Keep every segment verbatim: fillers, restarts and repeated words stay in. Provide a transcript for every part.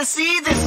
gotta see this.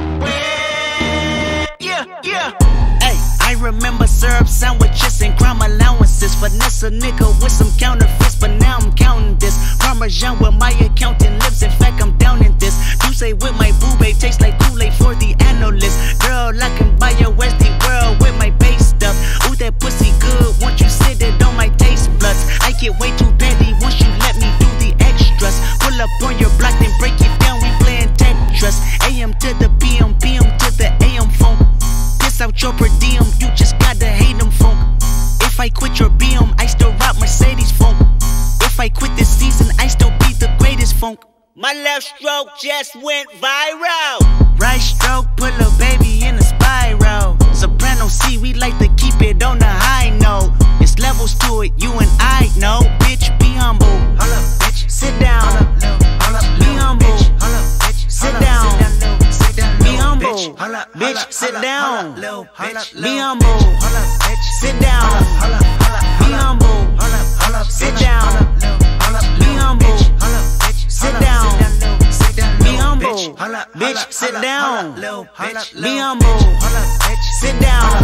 Yeah, yeah. Hey, I remember syrup sandwiches and crime allowances. Finesse a nigga with some counterfeits, but now I'm counting this. Parmesan where my accountant lives, in fact I'm down in this. You say with my boo babe, tastes like Kool-Aid for the analyst. Girl, I can buy your Westie world with my base stuff. Ooh, that pussy good, once you sit it on my taste buds. I get way too petty once you let me do the extras. Pull up on your block, then break it down, we playing Tetris. A M to the P M, P M to the A M phone. Piss out your per diem, you just gotta hate them funk. If I quit your B M, I still rock Mercedes funk. If I quit this season, I still be the greatest funk. My left stroke just went viral. Right stroke put a baby in a spiral. Soprano C, we like to keep it on the high note. It's levels to it, you and I know. Bitch, be humble. Hold up, bitch. Sit down. Hold up, be humble. Hold up, bitch. Sit down. Be humble. Bitch, sit down. Be humble. Sit down. Be humble. Sit down. Be humble. Sit down. Be humble. Bitch, sit down. Be humble. Sit down.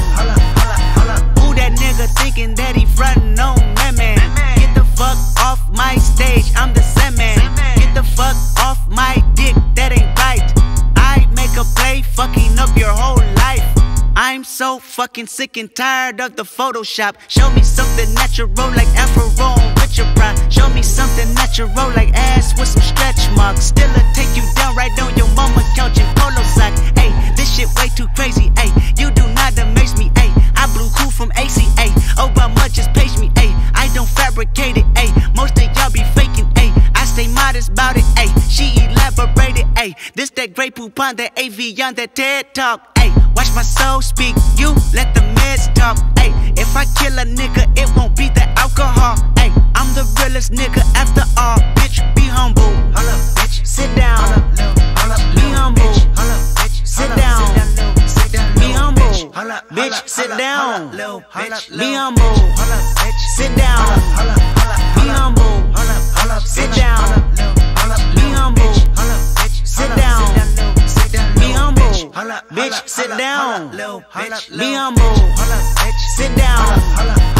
Who that nigga thinking that he frontin' on that man? Get the fuck off my stage, I'm the Sandman. Get the fuck off my dick, that ain't right. I make a play, fucking up your whole life. I'm so fucking sick and tired of the Photoshop. Show me something natural like Afro with your pride. Show me something natural like ass with some stretch marks. Still a take you down right on your mama couch in polo sock. Ayy, this shit way too crazy. Ayy, you do not amaze me. Ayy, I blew cool from A C A. Obama just page me. Ayy, I don't fabricate it. Ayy, most of y'all be faking. Ayy, I stay modest about it. Ayy, she elaborated. Ayy, this that great poop on that A V on that TED Talk. Ayy, watch my soul speak, you let the meds talk. Ayy, if I kill a nigga, it won't be the alcohol. Ayy, I'm the realest nigga after all. Bitch, be humble. Hold up, bitch. Sit down. Be humble. Sit down. Be humble. Bitch, sit down. Be humble. Sit down. Be humble. Sit down. Be humble. Sit down. Be humble. Bitch, sit down. Be humble. Sit down.